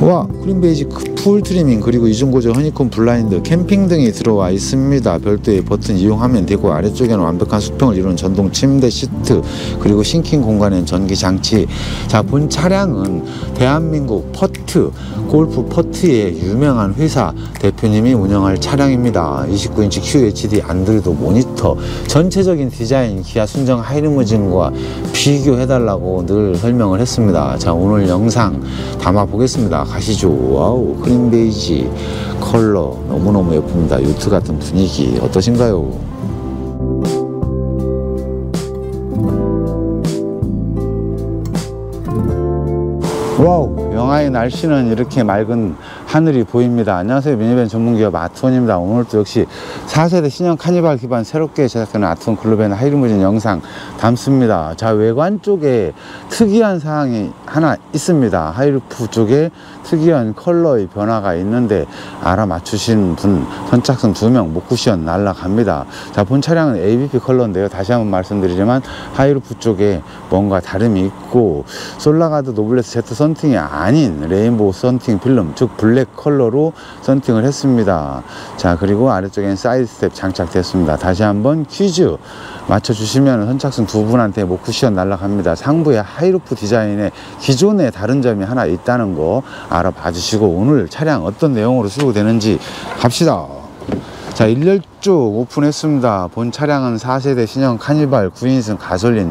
와, 크림 베이지 풀 트리밍 그리고 이중고조 허니콤 블라인드 캠핑 등이 들어와 있습니다. 별도의 버튼 이용하면 되고, 아래쪽에는 완벽한 수평을 이루는 전동 침대 시트, 그리고 싱킹 공간엔 전기 장치. 자, 본 차량은 대한민국 퍼트 골프 퍼트의 유명한 회사 대표님이 운영할 차량입니다. 29인치 QHD 안드로이드 모니터, 전체적인 디자인 기아 순정 하이리무진과 비교해달라고 늘 설명을 했습니다. 자, 오늘 영상 담아 보겠습니다. 가시죠. 와우, 크림 베이지 컬러 너무너무 예쁩니다. 요트 같은 분위기 어떠신가요? 와우, 영하의 날씨는 이렇게 맑은 하늘이 보입니다. 안녕하세요, 미니밴 전문기업 아트원입니다. 오늘도 역시 4세대 신형 카니발 기반 새롭게 제작되는 아트원 글로벤 하이리무진 영상 담습니다. 자, 외관 쪽에 특이한 사항이 하나 있습니다. 하이루프 쪽에 특이한 컬러의 변화가 있는데 알아맞추신 분 선착순 2명 목쿠션 날라갑니다. 자, 본 차량은 ABP 컬러인데요. 다시 한번 말씀드리지만 하이루프 쪽에 뭔가 다름이 있고, 솔라가드 노블레스 제트 썬팅이 아닌 레인보우 썬팅 필름, 즉 블랙 컬러로 썬팅을 했습니다. 자, 그리고 아래쪽에는 사이드 스텝 장착됐습니다. 다시 한번 퀴즈 맞춰주시면 선착순 2분한테 뭐 쿠션 날라갑니다. 상부에 하이루프 디자인에 기존에 다른 점이 하나 있다는 거 알아봐 주시고, 오늘 차량 어떤 내용으로 수록되는지 갑시다. 자, 1열 쪽 오픈했습니다. 본 차량은 4세대 신형 카니발 9인승 가솔린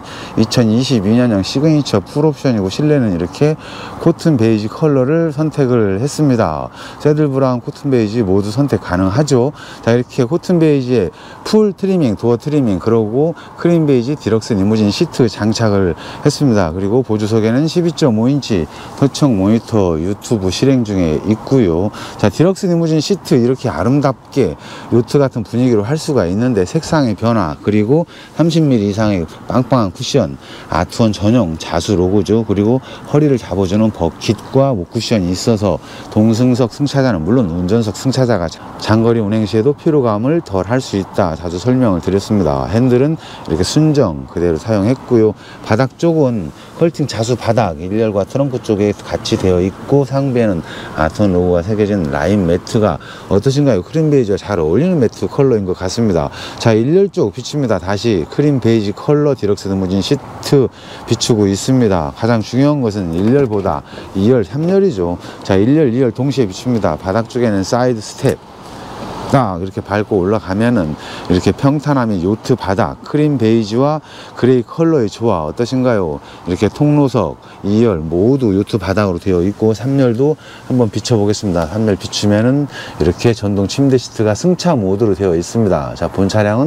2022년형 시그니처 풀옵션이고, 실내는 이렇게 코튼 베이지 컬러를 선택을 했습니다. 새들 브라운, 코튼 베이지 모두 선택 가능하죠. 자, 이렇게 코튼 베이지에 풀 트리밍, 도어 트리밍, 그러고 크림 베이지 디럭스 리무진 시트 장착을 했습니다. 그리고 보조석에는 12.5인치 터치형 모니터 유튜브 실행 중에 있고요. 자, 디럭스 리무진 시트 이렇게 아름답게 요트 같은 분위기로 할 수가 있는데, 색상의 변화, 그리고 30mm 이상의 빵빵한 쿠션, 아트원 전용 자수 로고죠. 그리고 허리를 잡아주는 버킷과 목 쿠션이 있어서 동승석 승차자는 물론 운전석 승차자가 장거리 운행 시에도 피로감을 덜 할 수 있다, 자주 설명을 드렸습니다. 핸들은 이렇게 순정 그대로 사용했고요. 바닥 쪽은 컬팅 자수 바닥 1열과 트렁크 쪽에 같이 되어 있고, 상부에는 아트원 로고가 새겨진 라인 매트가 어떠신가요? 크림 베이지와 잘 어울리는 매트 컬러인 것 같습니다. 자, 1열 쪽 비춥니다. 다시 크림 베이지 컬러 디럭스 리무진 시트 비추고 있습니다. 가장 중요한 것은 1열보다 2열, 3열이죠. 자, 1열, 2열 동시에 비춥니다. 바닥 쪽에는 사이드 스텝 딱 이렇게 밟고 올라가면은 이렇게 평탄함이 요트 바닥, 크림 베이지와 그레이 컬러의 조화 어떠신가요? 이렇게 통로석 2열 모두 요트 바닥으로 되어 있고, 3열도 한번 비춰보겠습니다. 3열 비추면은 이렇게 전동 침대 시트가 승차 모드로 되어 있습니다. 자, 본 차량은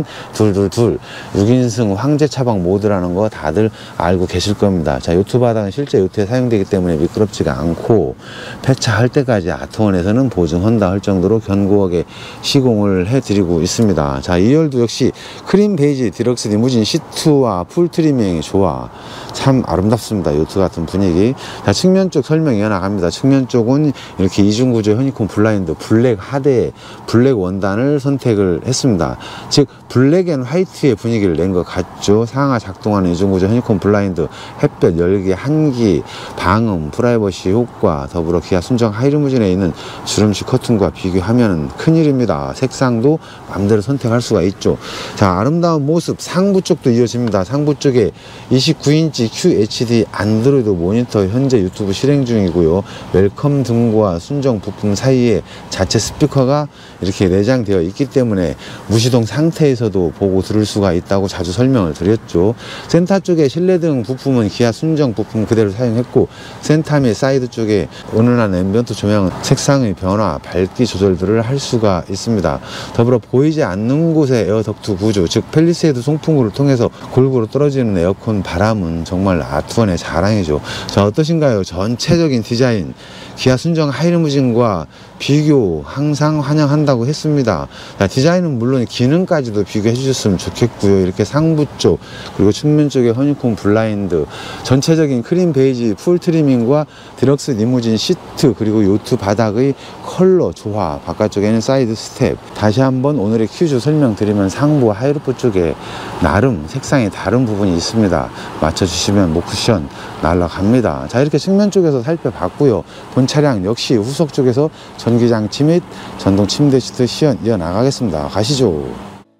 6인승 황제 차박 모드라는 거 다들 알고 계실 겁니다. 자, 요트 바닥은 실제 요트에 사용되기 때문에 미끄럽지가 않고, 폐차할 때까지 아트원에서는 보증한다 할 정도로 견고하게 시공을 해드리고 있습니다. 자, 2열도 역시 크림 베이지 디럭스 리무진 시트와 풀 트리밍의 조화 참 아름답습니다. 요트 같은 분위기. 자, 측면 쪽 설명 이어나갑니다. 측면 쪽은 이렇게 이중구조 허니콤 블라인드 블랙 하대 블랙 원단을 선택을 했습니다. 즉 블랙 앤 화이트의 분위기를 낸 것 같죠. 상하 작동하는 이중구조 허니콤 블라인드, 햇볕, 열기, 한기, 방음, 프라이버시 효과, 더불어 기아 순정 하이리무진에 있는 주름식 커튼과 비교하면 큰일입니다. 색상도 마음대로 선택할 수가 있죠. 자, 아름다운 모습 상부 쪽도 이어집니다. 상부 쪽에 29인치 QHD 안드로이드 모니터 현재 유튜브 실행 중이고요. 웰컴 등과 순정 부품 사이에 자체 스피커가 이렇게 내장되어 있기 때문에 무시동 상태에서도 보고 들을 수가 있다고 자주 설명을 드렸죠. 센터 쪽에 실내등 부품은 기아 순정 부품 그대로 사용했고, 센터 및 사이드 쪽에 은은한 앰비언트 조명은 색상의 변화, 밝기 조절들을 할 수가 있습니다. 더불어 보이지 않는 곳에 에어덕트 구조, 즉 펠리세이드 송풍구를 통해서 골고루 떨어지는 에어컨 바람은 정말 아트원의 자랑이죠. 자, 어떠신가요? 전체적인 디자인 기아 순정 하이리무진과 비교 항상 환영한다고 했습니다. 자, 디자인은 물론 기능까지도 비교해 주셨으면 좋겠고요. 이렇게 상부 쪽 그리고 측면 쪽에 허니콤 블라인드, 전체적인 크림 베이지 풀 트리밍과 디럭스 리무진 시트, 그리고 요트 바닥의 컬러 조화, 바깥쪽에는 사이드 스텝 스텝. 다시 한번 오늘의 퀴즈 설명드리면 상부 하이루프 쪽에 나름 색상이 다른 부분이 있습니다. 맞춰주시면 목쿠션 날아갑니다. 자, 이렇게 측면 쪽에서 살펴봤고요. 본 차량 역시 후속 쪽에서 전기장치 및 전동 침대 시트 시연 이어나가겠습니다. 가시죠.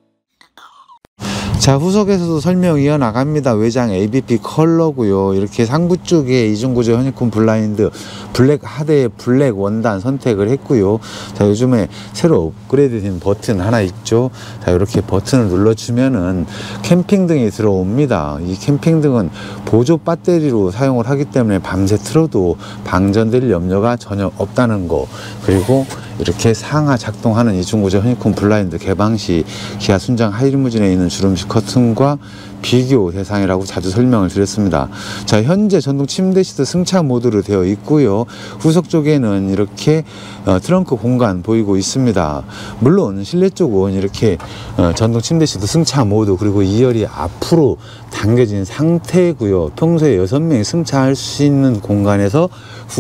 자, 후속에서도 설명 이어나갑니다. 외장 ABP 컬러고요. 이렇게 상부 쪽에 이중구조 허니콤 블라인드 블랙 하드의 블랙 원단 선택을 했고요. 자, 요즘에 새로 업그레이드된 버튼 하나 있죠. 자, 이렇게 버튼을 눌러주면은 캠핑등이 들어옵니다. 이 캠핑등은 보조 배터리로 사용을 하기 때문에 밤새 틀어도 방전될 염려가 전혀 없다는 거. 그리고 이렇게 상하 작동하는 이중구조 허니콤 블라인드 개방 시 기아 순장 하이리무진에 있는 주름식 커튼과 비교 대상이라고 자주 설명을 드렸습니다. 자, 현재 전동 침대 시트 승차 모드로 되어 있고요. 후속 쪽에는 이렇게 트렁크 공간 보이고 있습니다. 물론 실내 쪽은 이렇게 전동 침대 시트 승차 모드 그리고 2열이 앞으로 당겨진 상태고요. 평소에 6명이 승차할 수 있는 공간에서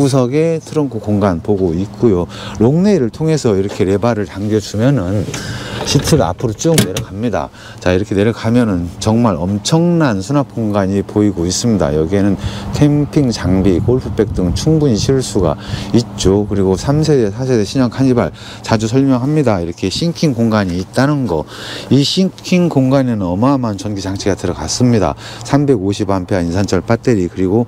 후석에 트렁크 공간 보고 있고요. 롱레일을 통해서 이렇게 레바를 당겨주면은 시트가 앞으로 쭉 내려갑니다. 자, 이렇게 내려가면은 정말 엄청난 수납 공간이 보이고 있습니다. 여기에는 캠핑 장비, 골프백 등 충분히 실을 수가 있죠. 그리고 3세대, 4세대 신형 카니발 자주 설명합니다. 이렇게 싱킹 공간이 있다는 거. 이 싱킹 공간에는 어마어마한 전기 장치가 들어갔습니다. 350A 인산철 배터리, 그리고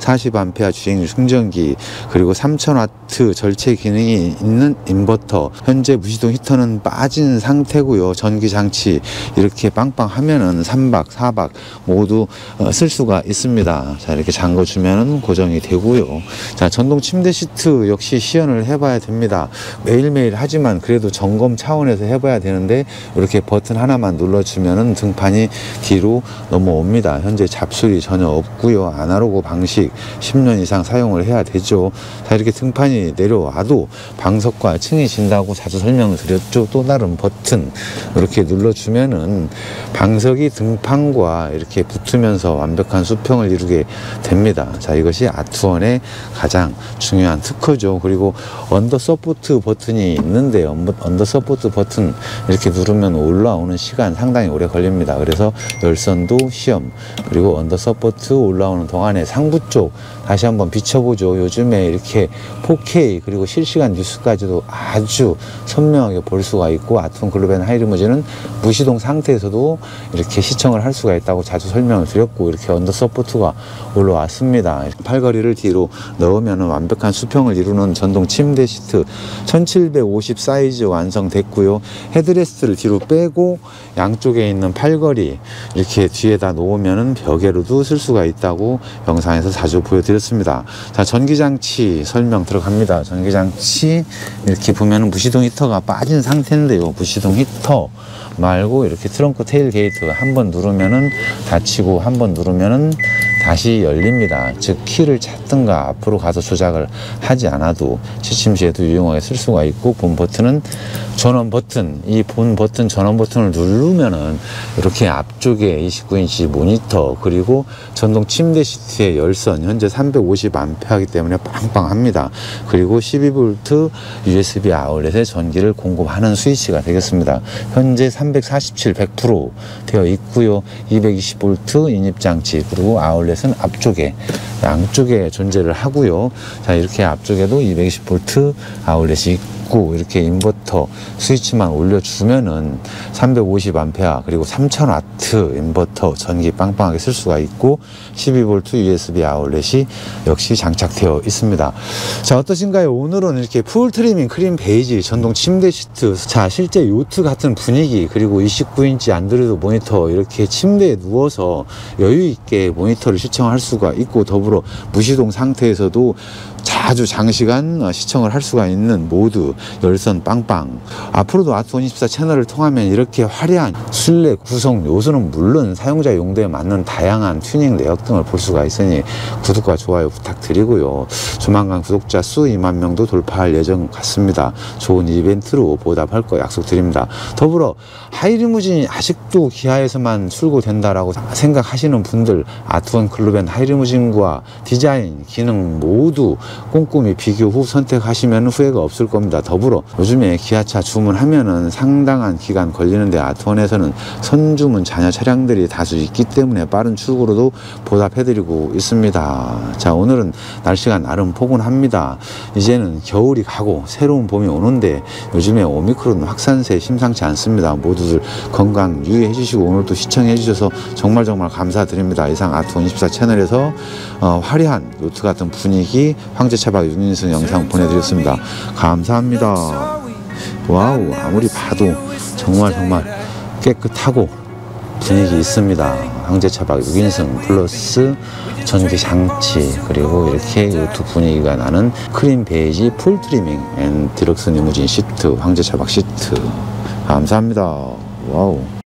40A 주행용 충전기, 그리고 3000W 절체 기능이 있는 인버터, 현재 무시동 히터는 빠진 상태고요. 전기 장치 이렇게 빵빵 하면은 3박 4박 모두 쓸 수가 있습니다. 자, 이렇게 잠궈 주면은 고정이 되고요. 자, 전동 침대 시트 역시 시연을 해봐야 됩니다. 매일매일 하지만 그래도 점검 차원에서 해봐야 되는데 이렇게 버튼 하나만 눌러주면은 등판이 뒤로 넘어옵니다. 현재 잡소리 전혀 없고요. 아날로그 방식 10년 이상 사용을 해야 되죠. 자, 이렇게 등판이 내려와도 방석과 층이 진다고 자주 설명을 드렸죠. 또 다른 버튼 이렇게 눌러주면은 방석이 등판과 이렇게 붙으면서 완벽한 수평을 이루게 됩니다. 자, 이것이 아트원의 가장 중요한 특허죠. 그리고 언더 서포트 버튼이 있는데요. 언더 서포트 버튼 이렇게 누르면 올라오는 시간 상당히 오래 걸립니다. 그래서 열선도 시험, 그리고 언더 서포트 올라오는 동안에 상부 쪽 다시 한번 비춰보죠. 요즘에 이렇게 4K 그리고 실시간 뉴스까지도 아주 선명하게 볼 수가 있고, 아트원 글로벤 하이리무진은 무시동 상태에서도 이렇게 시청을 할 수가 있다고 자주 설명을 드렸고, 이렇게 언더 서포트가 올라왔습니다. 팔걸이를 뒤로 넣으면 완벽한 수평을 이루는 전동 침대 시트 1750 사이즈 완성됐고요. 헤드레스트를 뒤로 빼고 양쪽에 있는 팔걸이 이렇게 뒤에다 놓으면 벽에로도 쓸 수가 있다고 영상에서 자주 보여드렸습니다. 자, 전기장치 설명 들어갑니다. 전기장치 이렇게 보면은 무시동 히터가 빠진 상태인데요. 무시동 히터 말고 이렇게 트렁크 테일 게이트 한번 누르면은 닫히고 한번 누르면은 다시 열립니다. 즉 키를 찾든가 앞으로 가서 조작을 하지 않아도 취침 시에도 유용하게 쓸 수가 있고, 본 버튼은 전원 버튼, 이 본 버튼 전원 버튼을 누르면은 이렇게 앞쪽에 29인치 모니터, 그리고 전동 침대 시트의 열선 현재 350A 하기 때문에 빵빵합니다. 그리고 12V USB 아울렛에 전기를 공급하는 스위치가 되겠습니다. 현재 347 100% 되어 있고요. 220V 인입장치, 그리고 아울렛은 앞쪽에 양쪽에 존재를 하고요. 자, 이렇게 앞쪽에도 220V 아울렛이 있고, 이렇게 인버터 스위치만 올려주면은 350A 그리고 3000W 인버터 전기 빵빵하게 쓸 수가 있고, 12V USB 아울렛이 역시 장착되어 있습니다. 자, 어떠신가요? 오늘은 이렇게 풀 트리밍 크림 베이지 전동 침대 시트, 자, 실제 요트 같은 분위기, 그리고 29인치 안드로이드 모니터, 이렇게 침대에 누워서 여유 있게 모니터를 시청할 수가 있고, 더불어 무시동 상태에서도 자주 장시간 시청을 할 수가 있는 모드, 열선 빵빵. 앞으로도 아트24 채널을 통하면 이렇게 화려한 실내 구성 요소는 물론 사용자 용도에 맞는 다양한 튜닝 내역 등을 볼 수가 있으니 구독과 좋아요 부탁드리고요. 조만간 구독자 수 2만 명도 돌파할 예정 같습니다. 좋은 이벤트로 보답할 거 약속드립니다. 더불어 하이리무진이 아직도 기아에서만 출고된다라고 생각하시는 분들, 아트원 글로벤 하이리무진과 디자인, 기능 모두 꼼꼼히 비교 후 선택하시면 후회가 없을 겁니다. 더불어 요즘에 기아차 주문하면은 상당한 기간 걸리는데 아트원에서는 선주문 잔여 차량들이 다수 있기 때문에 빠른 출고로도 보답해드리고 있습니다. 자, 오늘은 날씨가 나름 포근합니다. 이제는 겨울이 가고 새로운 봄이 오는데 요즘에 오미크론 확산세 심상치 않습니다. 모두들 건강 유의해 주시고 오늘도 시청해 주셔서 정말 감사드립니다. 이상 아트원 24 채널에서 화려한 요트 같은 분위기 황제차박 윤인승 영상 보내드렸습니다. 감사합니다. 와우, 아무리 봐도 정말 깨끗하고 분위기 있습니다. 황제차박 6인승 플러스 전기 장치, 그리고 이렇게 요트 분위기가 나는 크림 베이지 풀 트리밍 앤 디럭스 리무진 시트, 황제차박 시트. 감사합니다. 와우.